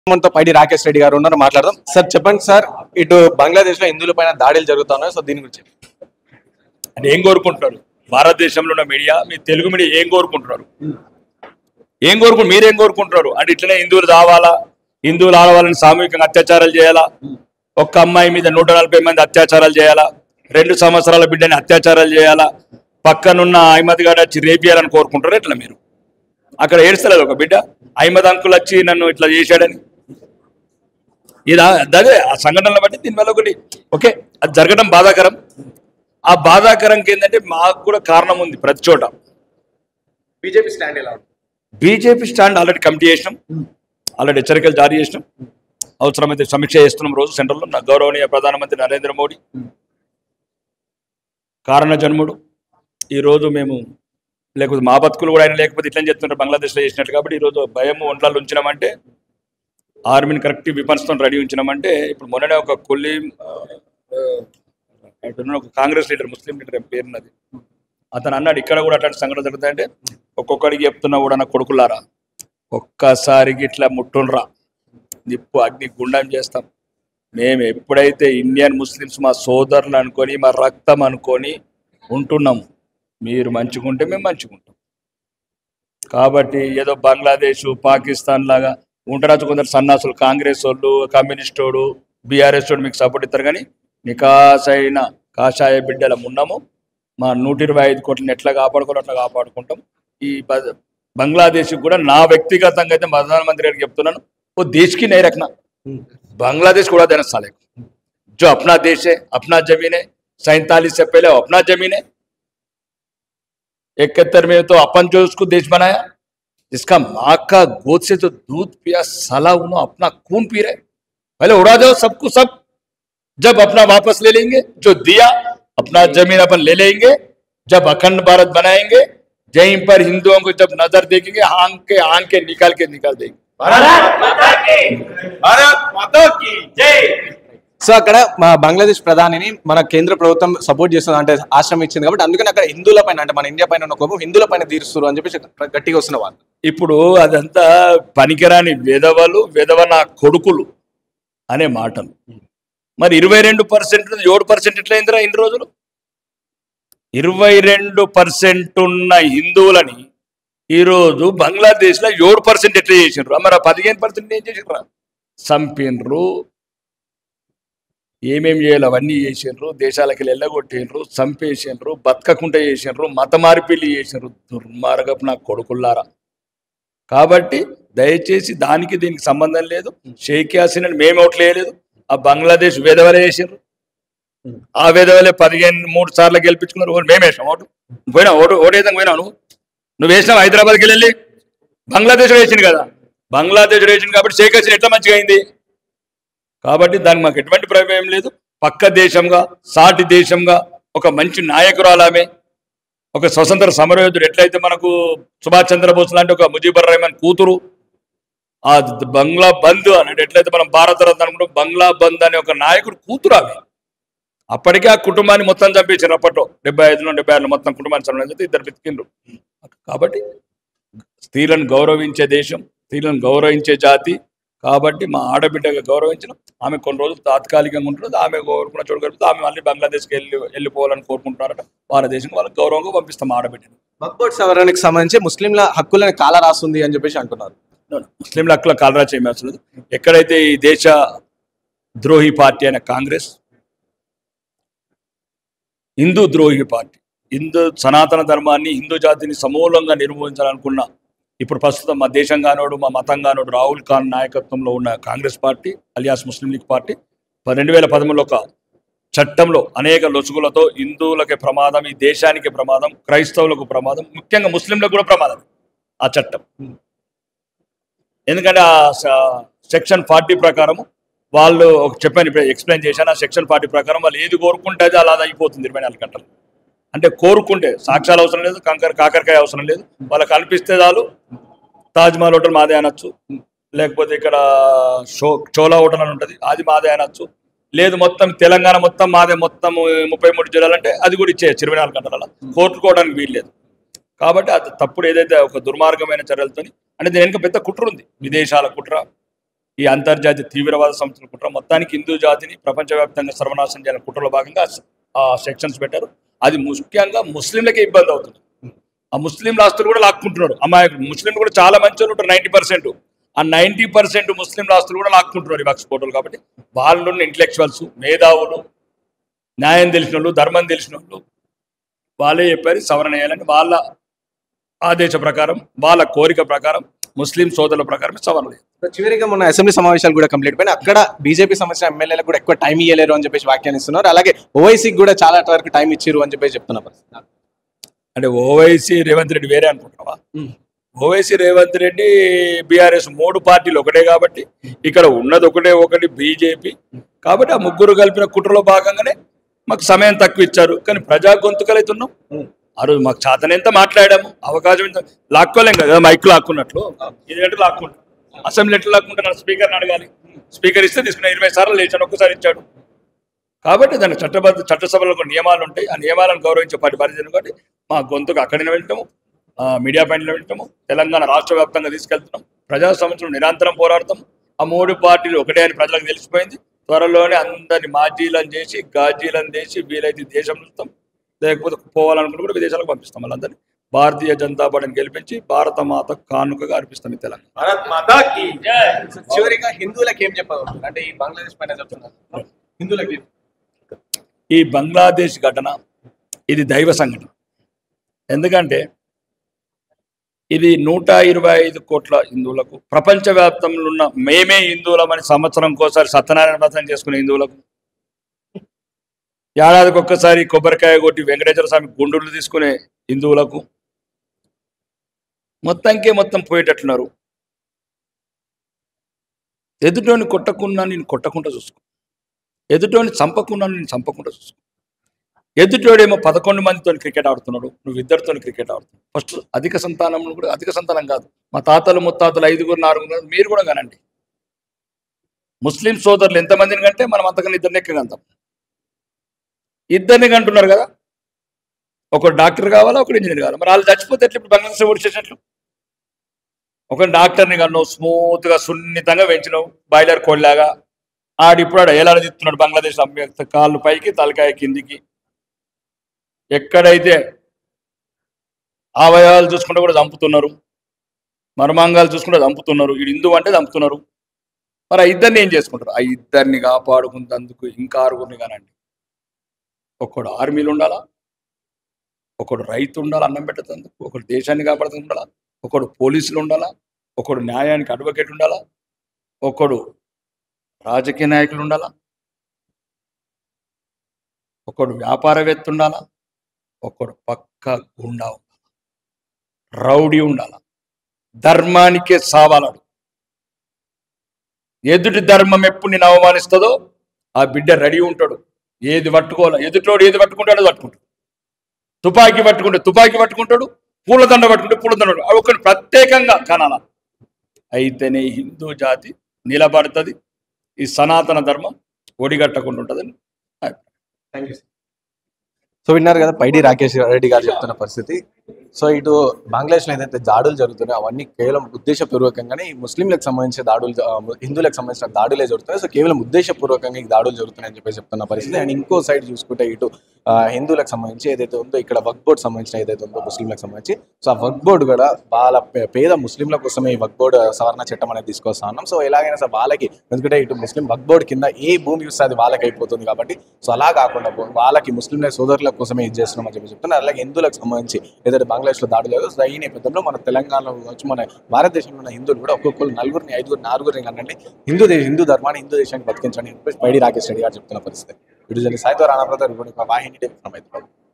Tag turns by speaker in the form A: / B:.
A: మనతో పైడి రాకేష్ రెడ్డి గారు ఉన్నారు, మాట్లాడదాం. సార్ చెప్పండి సార్, ఇటు బంగ్లాదేశ్ లో హిందువుల పైన దాడులు జరుగుతున్నాయి, సో దీని గురించి
B: అంటే ఏం కోరుకుంటున్నారు? భారతదేశంలో ఉన్న మీడియా, మీ తెలుగు మీడియా ఏం కోరుకుంటున్నారు? మీరేం కోరుకుంటున్నారు? అంటే ఇట్లనే హిందువులు రావాలా, హిందువులు ఆడవాళ్ళని సామూహికంగా అత్యాచారాలు చేయాలా, ఒక్క అమ్మాయి మీద 140 మంది అత్యాచారాలు చేయాలా, 2 సంవత్సరాల బిడ్డని అత్యాచారాలు చేయాలా, పక్కనున్న అహ్మద్ గారు వచ్చి రేపు చేయాలని కోరుకుంటారు. ఎట్లా మీరు అక్కడ ఏడుస్తలేదు ఒక బిడ్డ, అహ్మద్ అంకుల్ వచ్చి నన్ను ఇట్లా చేశాడని? ఇది అదే ఆ సంఘటనలు బట్టి దీనివల్ల ఒకటి ఓకే, అది జరగడం బాధాకరం. ఆ బాధాకరంకి ఏంటంటే మాకు కూడా కారణం ఉంది ప్రతి చోట.
A: బీజేపీ స్టాండ్ ఎలా ఉంది?
B: బీజేపీ స్టాండ్ ఆల్రెడీ కమిటీ చేసినాం, ఆల్రెడీ హెచ్చరికలు జారీ చేసినాం, అవసరమైతే సమీక్ష చేస్తున్నాం రోజు సెంట్రల్లో. నా గౌరవనీయ ప్రధానమంత్రి నరేంద్ర మోడీ కారణ జన్ముడు. ఈరోజు మేము లేకపోతే మా బతుకులు కూడా ఆయన లేకపోతే ఇట్లని చెప్తుంటారు బంగ్లాదేశ్లో చేసినట్టు. కాబట్టి ఈరోజు భయం ఒంట్లాలు ఉంచినామంటే, ఆర్మీని కరెక్ట్ విపన్స్తో రెడీ ఉంచినామంటే, ఇప్పుడు మొన్ననే ఒక ఒక కాంగ్రెస్ లీడర్, ముస్లిం లీడర్ పేరున్నది, అతను అన్నాడు ఇక్కడ కూడా అట్లాంటి సంఘటన జరుగుతాయంటే, ఒక్కొక్కడికి చెప్తున్నా కూడా నా కొడుకులారా, ఒక్కసారికి ఇట్లా ముట్టుండ్రా, నిప్పు అగ్ని గుండం చేస్తాం. మేము ఎప్పుడైతే ఇండియన్ ముస్లిమ్స్ మా సోదరులు అనుకొని, మా రక్తం అనుకొని ఉంటున్నాము, మీరు మంచుకుంటే మేము మంచుకుంటాం. కాబట్టి ఏదో బంగ్లాదేశ్ పాకిస్తాన్ లాగా ఉంటారు కొందరు సన్నాసులు, కాంగ్రెస్ వాళ్ళు, కమ్యూనిస్ట్ వాడు, బీఆర్ఎస్ వాడు మీకు సపోర్ట్ ఇస్తారు. కానీ నికాసైన కాషాయ బిడ్డలం ఉన్నాము. మా 125 కోట్లని ఎట్లా కాపాడుకోవాలో అట్లా కాపాడుకుంటాం. ఈ బంగ్లాదేశ్ కూడా నా వ్యక్తిగతంగా అయితే ప్రధానమంత్రి గారికి చెప్తున్నాను, ఓ దేశకి नहीं रखना, बांग्लादेश को उड़ा देना साले को. जो अपना देश है, अपना जमीन है, 47 से पहले अपना जमीन है, 71 में तो अपन जो उसको देश बनाया, जिसका माँ का गोद से जो दूध पिया साला, उन्होंने अपना खून पी रहे. पहले उड़ा दो सबको सब, जब अपना वापस ले लेंगे, जो दिया अपना जमीन अपन ले लेंगे, जब अखंड भारत बनाएंगे, यहीं पर हिंदुओं को जब नजर देखेंगे, आंख के निकाल देंगे.
A: సో అక్కడ మా బంగ్లాదేశ్ ప్రధానిని మన కేంద్ర ప్రభుత్వం సపోర్ట్ చేస్తుంది, అంటే ఆశ్రమం ఇచ్చింది కాబట్టి, అందుకని అక్కడ హిందువుల పైన, అంటే మన ఇండియా పైన ఉన్న కోపం హిందువుల పైన తీరుస్తారు అని చెప్పేసి గట్టిగా వస్తున్న వాళ్ళు.
B: ఇప్పుడు అదంతా పనికిరాని వెధవలు, వెధవ నా కొడుకులు అనే మాటలు. మరి 22%, 7% ఎట్లయిందిరా ఇన్ని రోజులు? 22% ఉన్న హిందువులని ఈరోజు బంగ్లాదేశ్లో 7% ఎట్లా చేసిండ్రు? మరి 15% ఏం చేసిండ్రా? చంపిన్రు, ఏమేమి చేయాలి అవన్నీ చేసిండ్రు, దేశాలకి వెళ్ళగొట్టిండ్రు, చంపేసిండ్రు, బతకకుండా చేసిండ్రు, మత మార్పిల్లి చేసిండ్రు. దుర్మార్గపు నా కొడుకుల్లారా. కాబట్టి దయచేసి దానికి దీనికి సంబంధం లేదు. షేక్ యాసిన్ అని మేము ఓట్లు వేయలేదు, ఆ బంగ్లాదేశ్ వేదవలే వేసిండ్రు. ఆ వేదవలే 13 సార్లు గెలిపించుకున్నారు. మేము వేసాం ఓటు, పోయినా ఓటేదాం పోయినావు నువ్వు వేసినావు హైదరాబాద్కి వెళ్ళి, బంగ్లాదేశ్ వేసింది కదా, బంగ్లాదేశ్ వేసింది కాబట్టి షేక్ హసీనా ఎట్లా మంచిగా అయింది. కాబట్టి దానికి మాకు ఎటువంటి ప్రమేయం లేదు. పక్క దేశంగా, సాటి దేశంగా ఒక మంచి నాయకురాలామే, ఒక స్వతంత్ర సమరయోధుడు, ఎట్లయితే మనకు సుభాష్ చంద్రబోస్ లాంటి ఒక ముజీబుర్ రెహమాన్ కూతురు, ఆ బంగ్లా బంద్ అని ఎట్లయితే మనం భారతరత్న అనుకుంటాం, బంగ్లా బంద్ అనే ఒక నాయకుడు కూతురు ఆమె. అప్పటికే ఆ కుటుంబాన్ని మొత్తం చంపేశారు అప్పట్లో, 75లో 76లో మొత్తం కుటుంబాన్ని చంపేసి 2 బతికిండ్రు. కాబట్టి స్త్రీలను గౌరవించే దేశం, స్త్రీలను గౌరవించే జాతి. కాబట్టి మా ఆడబిడ్డగా గౌరవించడం, ఆమె కొన్ని రోజులు తాత్కాలికంగా ఉంటుంది, ఆమె కోరుకున్న చోటు గడుపుతుంది, ఆమె మళ్ళీ బంగ్లాదేశ్కి వెళ్ళిపోవాలని కోరుకుంటున్నారట. వాళ్ళ దేశం వాళ్ళకి గౌరవంగా పంపిస్తాం ఆడబిడ్డని.
A: వక్ఫ్ సవరణకి సంబంధించి ముస్లింల హక్కులను కాల రాస్తుంది అని చెప్పేసి అంటున్నారు.
B: ముస్లింల హక్కుల కాలరా చేయవలసిన లేదు. ఎక్కడైతే ఈ దేశ ద్రోహి పార్టీ అయిన కాంగ్రెస్, హిందూ ద్రోహి పార్టీ, హిందూ సనాతన ధర్మాన్ని, హిందూ జాతిని సమూలంగా నిర్మూలించాలనుకున్న, ఇప్పుడు ప్రస్తుతం మా దేశం కానోడు, మా మతం కానోడు రాహుల్ ఖాన్ నాయకత్వంలో ఉన్న Congress party alias Muslim League party 2013లో ఒక చట్టంలో అనేక లొసుగులతో హిందువులకి ప్రమాదం, ఈ దేశానికి ప్రమాదం, క్రైస్తవులకు ప్రమాదం, ముఖ్యంగా ముస్లింలకు కూడా ప్రమాదం ఆ చట్టం. ఎందుకంటే ఆ సెక్షన్ 40 ప్రకారము వాళ్ళు చెప్పాను, ఇప్పుడు ఎక్స్ప్లెయిన్ చేశాను. ఆ సెక్షన్ 40 ప్రకారం వాళ్ళు ఏది కోరుకుంటే అది అలా అయిపోతుంది 24 గంటలు. అంటే కోరుకుంటే సాక్ష్యాలు అవసరం లేదు, కాకరకాయ అవసరం లేదు, వాళ్ళకి కల్పిస్తే చాలు. తాజ్మహల్ హోటల్ మాదే అనొచ్చు, లేకపోతే ఇక్కడ చోలా హోటల్ అని ఉంటుంది, అది మాదే అనొచ్చు. లేదు మొత్తం తెలంగాణ మొత్తం మాదే, మొత్తం 33 జిల్లాలు అంటే అది కూడా ఇచ్చేయచ్చు 24 గంటల. కోర్టుకోవడానికి వీల్లేదు. కాబట్టి అది తప్పుడు ఏదైతే ఒక దుర్మార్గమైన చర్యలతో, అంటే దీని వెనుక పెద్ద కుట్ర ఉంది, విదేశాల కుట్ర, ఈ అంతర్జాతీయ తీవ్రవాద సంస్థల కుట్ర మొత్తానికి హిందూ జాతిని ప్రపంచవ్యాప్తంగా సర్వనాశనం చేయాలని కుట్రలో భాగంగా ఆ సెక్షన్స్ పెట్టారు. అది ముఖ్యంగా ముస్లింలకే ఇబ్బంది అవుతుంది. ఆ ముస్లింల ఆస్తులు కూడా లాక్కుంటున్నారు. అమాయకులు ముస్లింలు కూడా చాలా మంచి వాళ్ళు ఉంటారు 90%. ఆ 90% ముస్లింల ఆస్తులు కూడా లాక్కుంటున్నారు ఈ వక్ఫ్ బోర్డులు. కాబట్టి వాళ్ళు ఇంటలెక్చువల్స్, మేధావులు, న్యాయం తెలిసిన వాళ్ళు, ధర్మం తెలిసిన వాళ్ళు వాళ్ళే చెప్పారు సవరణ చేయాలని. వాళ్ళ ఆదేశ ప్రకారం, వాళ్ళ కోరిక ప్రకారం, ముస్లిం సోదరుల ప్రకారం సవరణ.
A: చివరిగా మొన్న అసెంబ్లీ సమావేశాలు కూడా కంప్లీట్ అయిపోయినా అక్కడ బీజేపీ సంబంధించిన ఎమ్మెల్యేలకు కూడా ఎక్కువ టైం ఇవ్వలేరు అని చెప్పేసి వ్యాఖ్యానిస్తున్నారు. అలాగే ఓవైసీకి కూడా చాలా వరకు టైం ఇచ్చారు అని చెప్పేసి చెప్తున్నారు.
B: అంటే ఓవైసీ రేవంత్ రెడ్డి వేరే అనుకుంటున్నావా? ఓవైసీ రేవంత్ రెడ్డి బీఆర్ఎస్ 3 పార్టీలు ఒకటే కాబట్టి ఇక్కడ ఉన్నది ఒకటి బీజేపీ కాబట్టి ఆ ముగ్గురు కలిపిన కుట్రలో భాగంగానే మాకు సమయం తక్కువ ఇచ్చారు. కానీ ప్రజా గొంతుకలైతున్నాం. ఆ రోజు మాకు చేతనెంత మాట్లాడాము, అవకాశం ఎంత లాక్కోలేం కదా, మైక్ లాక్కున్నట్లు 5 గంటలు లాక్కుంటాం. అసెంబ్లీ ఎట్లా లాక్కుంటున్నాను? స్పీకర్ని అడగాలి. స్పీకర్ ఇస్తే తీసుకున్నా 20 సార్లు లేచాను, ఒక్కసారి ఇచ్చాడు. కాబట్టి దానికి చట్టసభలో కొన్ని నియమాలు ఉంటాయి. ఆ నియమాలను గౌరవించే పరిస్థితి కాబట్టి మా గొంతుకు అక్కడనే వెళ్తాము, మీడియా పాయింట్లో వెళ్తాము, తెలంగాణ రాష్ట్ర వ్యాప్తంగా తీసుకెళ్తున్నాం, ప్రజా సమస్యలు నిరంతరం పోరాడతాం. ఆ 3 పార్టీలు ఒకటే అని ప్రజలకు తెలిసిపోయింది. త్వరలోనే అందరినీ మాజీలను చేసి, గాజీలను చేసి వీలైతే దేశం చూస్తాం, లేకపోతే పోవాలనుకుంటే కూడా విదేశాలకు పంపిస్తాం. వాళ్ళందరినీ భారతీయ జనతా పార్టీని గెలిపించి భారత మాత కానుకగా అర్పిస్తాం ఈ తెలంగాణ.
A: చివరిగా హిందువులకు ఏం చెప్పగలుగుతారు? అంటే ఈ బంగ్లాదేశ్ పైన చెప్తున్నారు హిందువులకి.
B: ఈ బంగ్లాదేశ్ ఘటన ఇది దైవ సంఘటన. ఎందుకంటే ఇది 125 కోట్ల హిందువులకు, ప్రపంచవ్యాప్తంలో ఉన్న మేమే హిందువులమని సంవత్సరంకోసారి సత్యనారాయణ వ్రతం చేసుకునే హిందువులకు, ఏడాదికి ఒక్కసారి కొబ్బరికాయ కొట్టి వెంకటేశ్వర స్వామి గుండూలు తీసుకునే హిందువులకు మొత్తం పోయేటట్లున్నారు. ఎదుటోని కొట్టకుండా నేను కొట్టకుండా చూసుకో, ఎదుటోని చంపకుండా నేను చంపకుండా చూసుకో. ఎదుటోడేమో 11 మందితో క్రికెట్ ఆడుతున్నాడు, నువ్వు 2 క్రికెట్ ఆడుతున్నావు. ఫస్ట్ అధిక సంతానం కూడా, అధిక సంతానం కాదు, మా తాతలు ముత్తాతలు 5 4 మీరు కూడా కనండి. ముస్లిం సోదరులు ఎంతమందిని కంటే మనం అంతకన్నా 2 ఎక్కగంటాం. 2 కంటున్నారు కదా, ఒకడు డాక్టర్ కావాలా, ఒకడు ఇంజనీర్ కావాలా. మరి వాళ్ళు చచ్చిపోతే ఎట్లా? ఇప్పుడు బంగ్లాదేశ్ ఓడి చేసినట్లు ఒక డాక్టర్ని కన్నావు, స్మూత్గా సున్నితంగా పెంచినావు, బాయిలర్ కోళ్ళలాగా. ఇప్పుడు ఆడ ఏలాడ తిప్పుతున్నాడు బంగ్లాదేశ్, కాళ్ళు పైకి తలకాయ కిందికి. ఎక్కడైతే అవయవాలు చూసుకుంటే కూడా చంపుతున్నారు, మర్మాంగాలు చూసుకుంటే చంపుతున్నారు. వీడు హిందూ అంటే చంపుతున్నారు. మరి ఆ 2 ఏం చేసుకుంటారు? ఆ 2 కాపాడుకున్నందుకు ఇంకా 6 కానండి. ఒకడు ఆర్మీలు ఉండాలా, ఒకడు రైతు ఉండాలి అన్నం పెట్టేందుకు, ఒకడు దేశాన్ని కాపాడుతూ ఉండాలా, ఒకడు పోలీసులు ఉండాలా, ఒకడు న్యాయానికి అడ్వకేట్ ఉండాలా, ఒకడు రాజకీయ నాయకులు ఉండాలా, ఒకడు వ్యాపారవేత్త ఉండాలా, ఒకడు పక్క గుండా ఉండాలి, రౌడీ ఉండాల. ధర్మానికే సావాలడు. ఎదుటి ధర్మం ఎప్పుడు నేను అవమానిస్తుందో ఆ బిడ్డ రెడీ ఉంటాడు. ఏది పట్టుకోవాలో, ఎదుటోడు ఏది పట్టుకుంటాడో పట్టుకుంటాడు. తుపాకీ పట్టుకుంటే తుపాకీ పట్టుకుంటాడు, పూలదండ పట్టుకుంటే పూలదండ. ఒకటి ప్రత్యేకంగా కనాల. అయితేనే హిందూ జాతి నిలబడుతుంది, ఈ సనాతన ధర్మం ఒడిగట్టకుండా ఉంటుందని.
A: Thank you. సో విన్నారు కదా పైడి రాకేష్ రెడ్డి గారు చెప్తున్న పరిస్థితి. సో ఇటు బంగ్లాదేశ్లో ఏదైతే దాడులు జరుగుతున్నాయో అవన్నీ కేవలం ఉద్దేశపూర్వకంగానే ఈ ముస్లింలకు సంబంధించిన దాడులు, హిందువులకు సంబంధించిన దాడులే జరుగుతున్నాయి. సో కేవలం ఉద్దేశపూర్వకంగా ఈ దాడులు జరుగుతున్నాయని చెప్పేసి చెప్తున్న పరిస్థితి. అండ్ ఇంకో సైడ్ చూసుకుంటే ఇటు హిందువులకు సంబంధించి ఏదైతే ఉందో, ఇక్కడ వక్ఫ్ బోర్డు సంబంధించిన ఏదైతే ఉందో ముస్లింలకు సంబంధించి, సో ఆ వక్ఫ్ బోర్డు కూడా వాళ్ళ పేద ముస్లింల కోసమే ఈ వక్ఫ్ బోర్డు సవరణ చట్టం అనేది తీసుకొస్తా ఉన్నాం. సో ఎలాగైనా సార్ వాళ్ళకి, ఎందుకంటే ఇటు ముస్లిం వక్ఫ్ బోర్డు కింద ఏ భూమి చూస్తే అది వాళ్ళకి అయిపోతుంది కాబట్టి, సో అలా కాకుండా వాళ్ళకి ముస్లింల సోదరుల కోసమే ఇది చేస్తున్నామని చెప్పి చెప్తున్నారు. అలాగే హిందువులకు సంబంధించి ఏదైతే బంగ్లాదేశ్లో దాడులు లేదు, సో ఈ నేపథ్యంలో మన తెలంగాణలో వచ్చి మన భారతదేశంలో ఉన్న హిందువులు కూడా ఒక్కొక్కరు 4 5 6 అనండి హిందూ ధర్మాన్ని, హిందూ దేశాన్ని బతికించండి అని చెప్పేసి పైడి రాకేష్ రెడ్డి గారు చెప్తున్న పరిస్థితి. విడుదల సాయితో రాణాప్రతాప్ వాహిని.